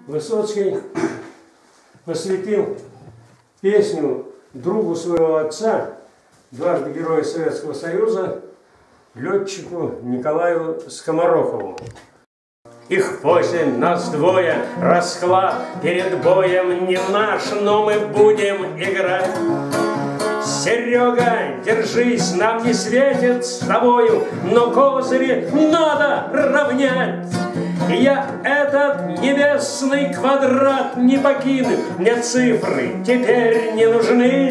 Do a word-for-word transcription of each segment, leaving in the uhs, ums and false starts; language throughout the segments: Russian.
Высоцкий посвятил песню другу своего отца, дважды Героя Советского Союза, летчику Николаю Скоморохову. Их восемь, нас двое, расклад перед боем не наш, но мы будем играть. Серега, держись, нам не светит с тобою, но козыри надо равнять. Я этот небесный квадрат не покину, мне цифры теперь не нужны.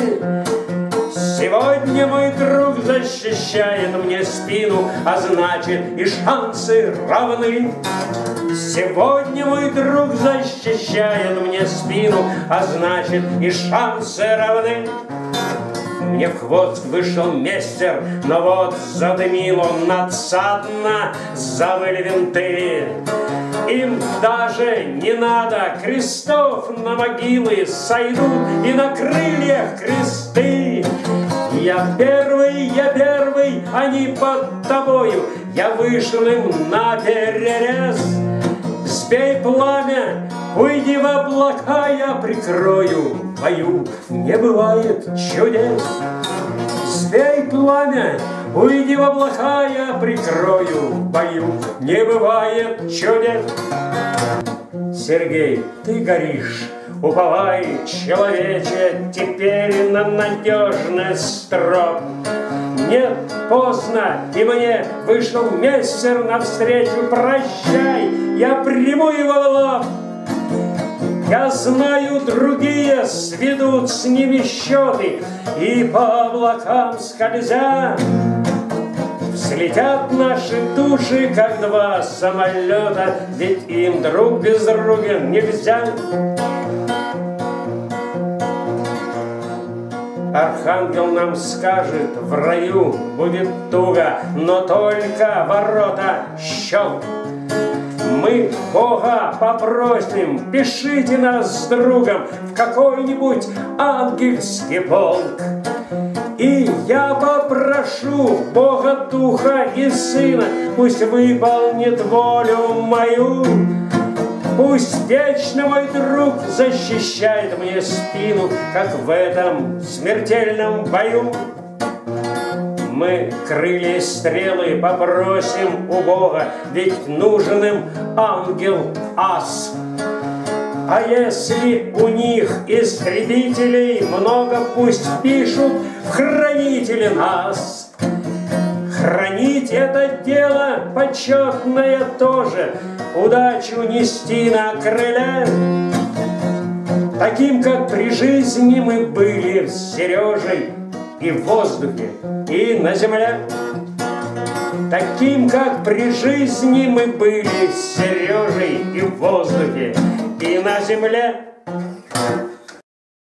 Сегодня мой друг защищает мне спину, а значит и шансы равны. Сегодня мой друг защищает мне спину, а значит и шансы равны. Мне в хвост вышел мессер, но вот задымил он надсадно, завыли винты. Им даже не надо крестов, на могилы сойдут и на крыльях кресты. Я первый, я первый, они под тобою, я вышел им на перерез. Сбей пламя, уйди в облака, я прикрою бою, не бывает чудес. Сбей пламя, уйди в облака, я прикрою бою, не бывает чудес. Сергей, ты горишь, уповай, человече, теперь на надежность строк. Нет, поздно, и мне вышел мессер навстречу, прощай, я приму его в лоб. Я знаю, другие сведут с ними счеты, и по облакам скользя взлетят наши души, как два самолета, ведь им друг без друга нельзя. Архангел нам скажет, в раю будет туго, но только ворота щелк. Мы Бога попросим, пишите нас с другом в какой-нибудь ангельский полк. И я попрошу Бога, Духа и Сына, пусть выполнит волю мою. Пусть вечно мой друг защищает мне спину, как в этом смертельном бою. Мы крылья и стрелы попросим у Бога, ведь нужен им ангел-ас. А если у них истребителей много, пусть пишут в хранители нас. Хранить это дело почетное тоже, удачу нести на крыле. Таким, как при жизни мы были с Сережей и в воздухе, и на земле. Таким, как при жизни мы были с Сережей и в воздухе, и на земле.